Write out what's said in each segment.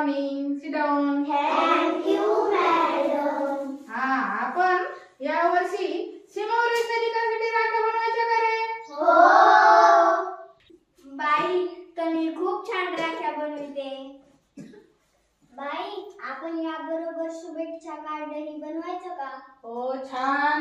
Morning. Sit down. Thank you madam. आपण या वर्षी सीमावरील सैनिकांसाठी राख्या बनवायच्या का रे? हो. बाई तुम्ही खूप छान राख्या बनवते. बाई आपण याबरोबर शुभेच्छा कार्डही बनवायचं का? हो, छान.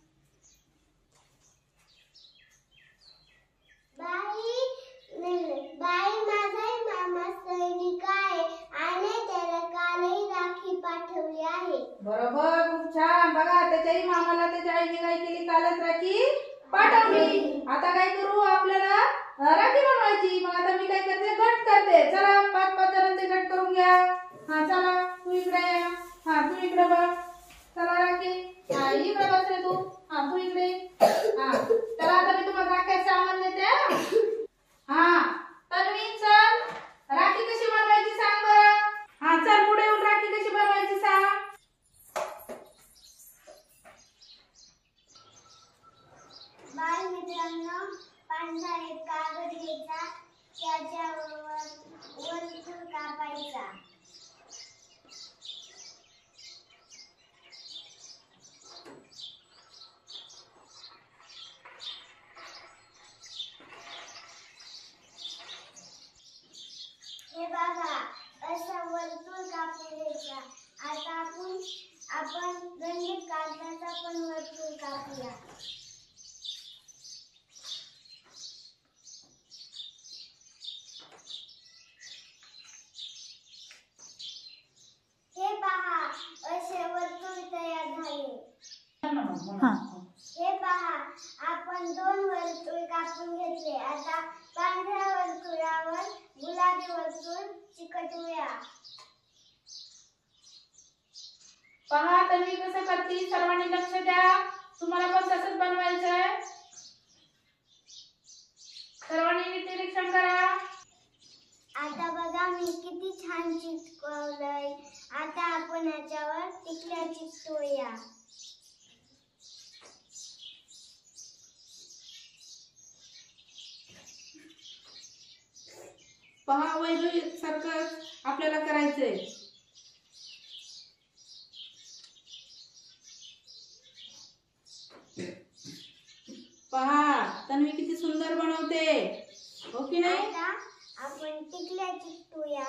बाई माझा मामा सैनिक आहे आणि त्याला कालही राखी पाठवली आहे. बरोबर, खूप छान. बघा त्याच्याही मामाला त्याच्या आईने काय केली, कालच राखी पाठवली. आता काय करू, आपल्याला राखी बनवायची. मग आता मी काय करते, गट करते. चला 5-5 जणांचे गट करून घ्या. चला तू इकडे ये. तू इकडे बघ. चला राखी. इकडे बस रे तू. तू इकडे. चला आता मी तुम्हाला राख्या सामान देते. तन्वी चल, राखी कशी बनवायची सांग बरं. चल पुढे येऊन राखी कशी बनवायची सांग. बाय मित्रांनो, पांढरा एक कागद घ्यायचा, त्याच्यावर वर्तुळ कापायचा. हे बघा, असं वर्तुळ कापून घ्यायचा. आता आपण रंगीत कागदाचा पण वर्तुळ कापूया. हे पहा, असे वर्तुळ तयार झाले. हे पहा, आपण 2 वर्तुळ कापून घेतले. आता पांढऱ्या वर्तुळावर गुलाबी वर्तुळ चिकटवूया. पहा तन्वी कसं करते, सर्वांनी लक्ष द्या. तुम्हाला पण तसंच बनवायचंय. सर्वांनी नीट निरीक्षण करा. आता बघा मी किती छान चिकटवलंय. आता आपण याच्यावर टिकल्या चिकटवूया. पहा वैभवी सारखं आपल्याला करायचंय. पहा तन्वी किती सुंदर बनवते, हो की नाही? आता आपण टिकल्या चिकटवूया.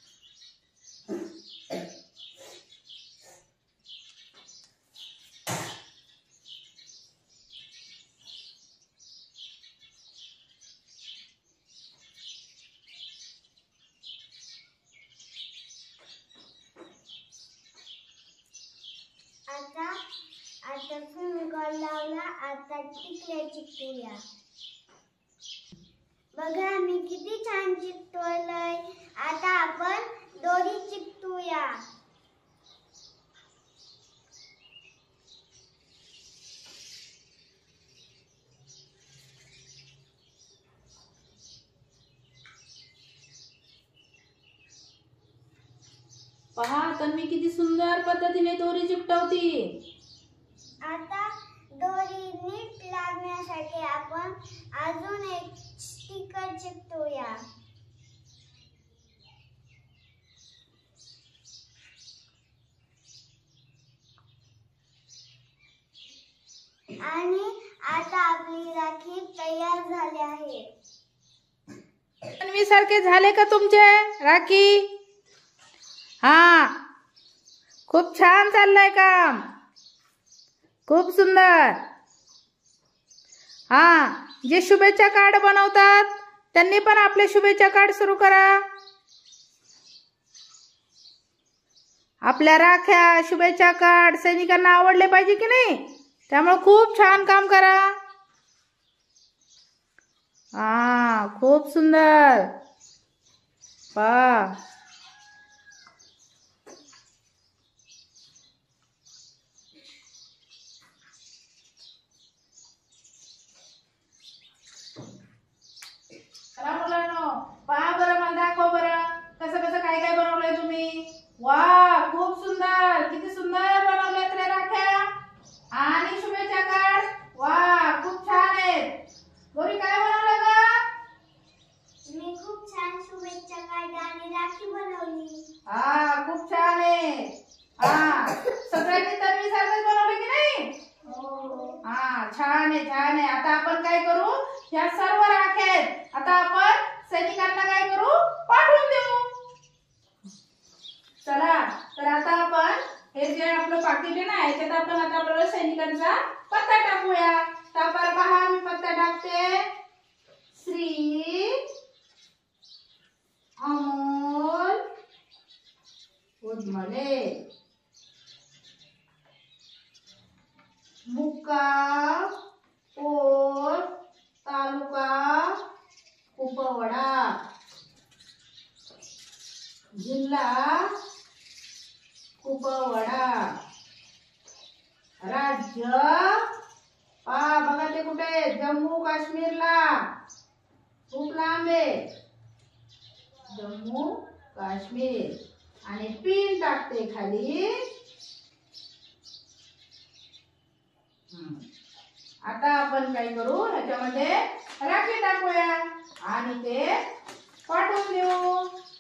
आता फेविकॉल लावला. आता टिकल्या चिकटवूया. बघा मी किती छान चिकटवलंय. आता आपण दोरी चिकटवूया. पहा तन्वी किती सुंदर पद्धतीने दोरी चिकटवती. आता दोरी नीट लागण्यासाठी आपण अजून एक स्टिकर चिकटवूया. आणि आता आपली राखी तयार झाली आहे. तन्वी सारखे झाले का तुमचे राखी? खूप छान चाललंय काम. खूप सुंदर. जे शुभेच्छा कार्ड बनवतात त्यांनी पण आपले शुभेच्छा कार्ड सुरू करा. आपल्या राख्या, शुभेच्छा कार्ड सैनिकांना आवडले पाहिजे की नाही? त्यामुळे खूप छान काम करा. खूप सुंदर. पहा मुलांनो, पहा बरं, मला दाखव बरं कसं कसं काय काय बनवलंय तुम्ही. वा, खूप सुंदर. किती सुंदर बनवलेत रे राख्या आणि शुभेच्छा कार्ड. वा, खूप छान आहेत. गौरी काय बनवलं ग? मी खूप छान शुभेच्छा कार्ड आणि राखी हा खूप छान आहे. हा सगळ्यांनी तन्वी सारखंच बनवलं की नाही? हा छान आहे छान आहे. आता आपण काय करू, ह्या सर्व राख्या आहेत आता आपण सैनिकांना काय करू, पाठवून देऊ. चला तर आता आपण हे जे आपलं पाकिट आहे ना, याच्यात आपण आता आपल्याला सैनिकांचा पत्ता टाकूया. तर आपण पहा मी पत्ता टाकते. श्री अमोल उदमले, मुक्काम पोस्ट तालुका कुपवाडा, जिल्हा कुपवाडा, राज्य बघा ते कुठे आहे, जम्मू काश्मीरला. खूप लांब आहे जम्मू काश्मीर. आणि पिन टाकते खाली. आता आपण काय करू, ह्याच्यामध्ये राखी टाकूया आणि ते पाठवून देऊ.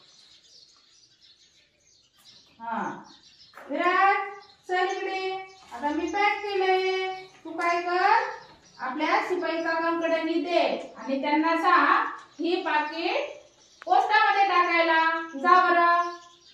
हा विराट चल इकडे. आता मी पॅक केले. तू काय कर, आपल्या शिपाई काकांकडे दे आणि त्यांना सांग ही पाकिट पोस्टामध्ये टाकायला. जा बरं.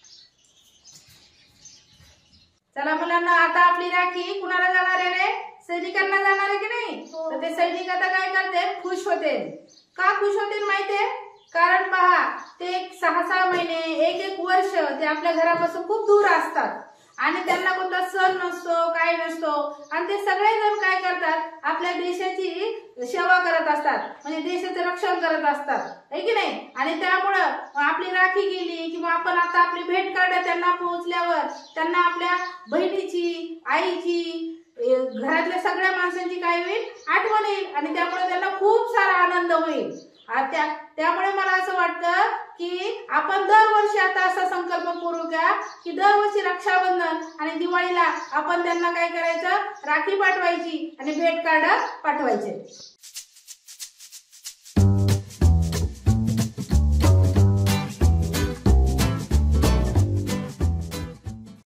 चला मुलांना, आता आपली राखी कुणाला जाणार आहे रे? सैनिकांना जाणार आहे की नाही? तर ते सैनिक आता काय करते, खुश होते. का खुश होते माहितीये? कारण पहा ते 6-6 महिने 1-1 वर्ष ते आपल्या घरापासून खूप दूर असतात आणि त्यांना कोणता सण नसतो, काही नसतो आणि ते सगळेजण काय करतात, आपल्या देशाची सेवा करत असतात, म्हणजे देशाचं रक्षण करत असतात, है की नाही? आणि त्यामुळं आपली राखी गेली किंवा आपण आता आपली भेट कार्ड त्यांना पोहोचल्यावर त्यांना आपल्या बहिणीची, आईची, घरातल्या सगळ्या माणसांची काय होईल, आठवण येईल आणि त्यामुळे त्यांना खूप सारा आनंद होईल. त्यामुळे मला असं वाटतं की आपण दरवर्षी आता असा संकल्प करू का की दरवर्षी रक्षाबंधन आणि दिवाळीला आपण त्यांना काय करायचं, राखी पाठवायची आणि भेट कार्ड पाठवायचे.